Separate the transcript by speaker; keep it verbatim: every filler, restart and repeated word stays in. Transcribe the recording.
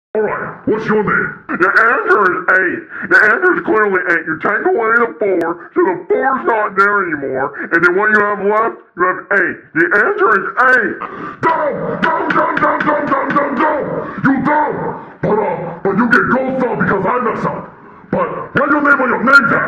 Speaker 1: Alright, what's your name? The answer is eight. The answer is clearly eight. You take away the four, so the four's not there anymore, and then what you have left, you have eight. The answer is eight. Dumb! Dumb, dumb, dumb, dumb, dumb, dumb, dumb! You dumb! But, uh, but you get gold star because I mess up. But write your name on your name tag.